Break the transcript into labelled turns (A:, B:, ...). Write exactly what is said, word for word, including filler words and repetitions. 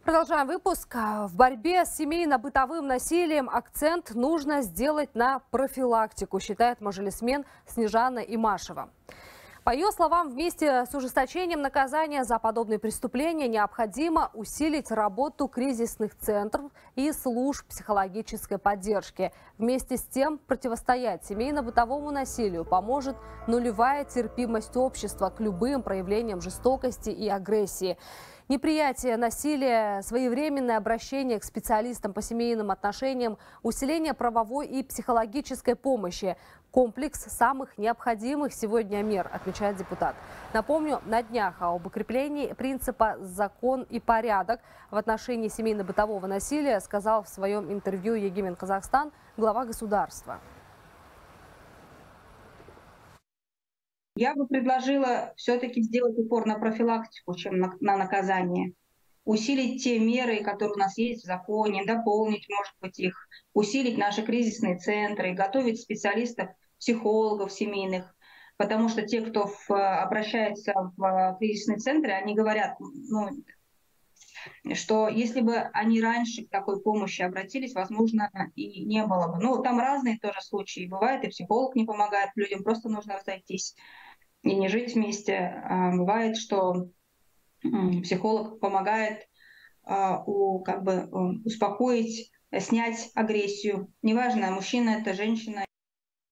A: Продолжаем выпуск. В борьбе с семейно-бытовым насилием акцент нужно сделать на профилактику, считает мажилисмен Снежана Имашева. По ее словам, вместе с ужесточением наказания за подобные преступления необходимо усилить работу кризисных центров и служб психологической поддержки. Вместе с тем противостоять семейно-бытовому насилию поможет нулевая терпимость общества к любым проявлениям жестокости и агрессии. Неприятие насилия, своевременное обращение к специалистам по семейным отношениям, усиление правовой и психологической помощи – комплекс самых необходимых сегодня мер, отмечает депутат. Напомню, на днях об укреплении принципа «закон и порядок» в отношении семейно-бытового насилия сказал в своем интервью «Егимен Казахстан» глава государства.
B: Я бы предложила все-таки сделать упор на профилактику, чем на, на наказание. Усилить те меры, которые у нас есть в законе, дополнить, может быть, их, усилить наши кризисные центры, готовить специалистов, психологов семейных. Потому что те, кто в, обращается в кризисные центры, они говорят, ну, что если бы они раньше к такой помощи обратились, возможно, и не было бы. Ну, там разные тоже случаи. Бывает, и психолог не помогает людям, просто нужно разойтись и не жить вместе. Бывает, что психолог помогает у, как бы, успокоить, снять агрессию. Неважно, мужчина это, женщина.